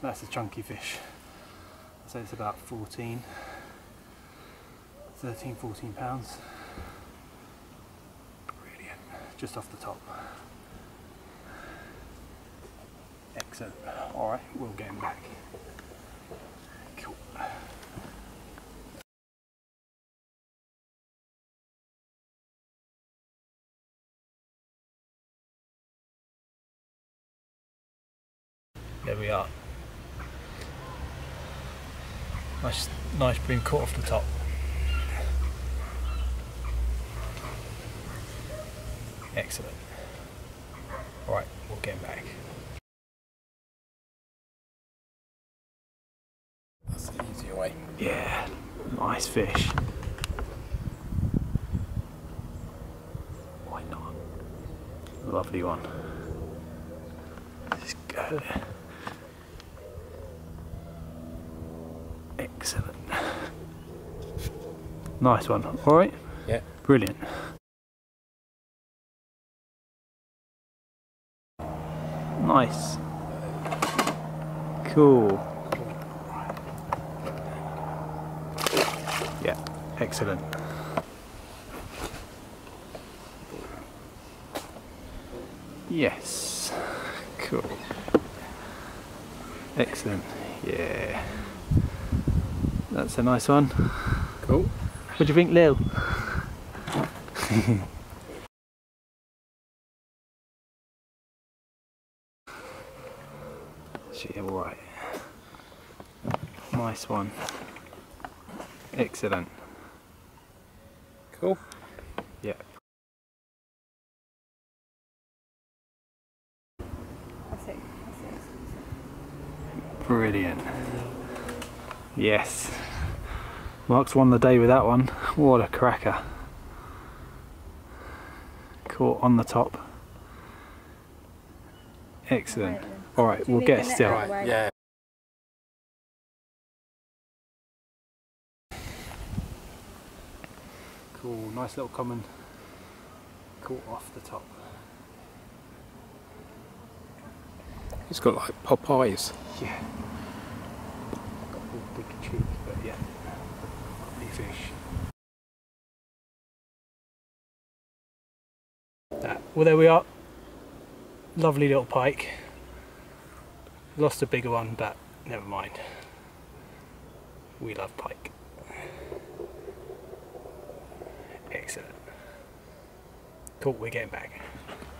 that's a chunky fish. So it's about 13, 14 pounds. Brilliant, just off the top. Excellent. All right, we'll get him back. Cool. There we are. Nice bream caught off the top. Excellent. All right, we'll get him back. That's the easier way. Yeah, nice fish. Why not? Lovely one. Let's go. Excellent. Nice one. All right? Yeah. Brilliant. Nice. Cool. Yeah, excellent. Yes. Cool. Excellent. Yeah. That's a nice one. Cool. What do you think, Lil? Yeah, alright. Nice one. Excellent. Cool. Yeah. That's it. Brilliant. Yes. Mark's won the day with that one. What a cracker. Caught on the top. Excellent. Alright, we'll get still. Right, yeah. Cool, nice little common. Caught off the top. It's got like pop eyes. Yeah. Got a big cheek, but yeah. Lovely fish. Well, there we are. Lovely little pike. Lost a bigger one, but never mind. We love pike. Excellent. Cool, we're getting back.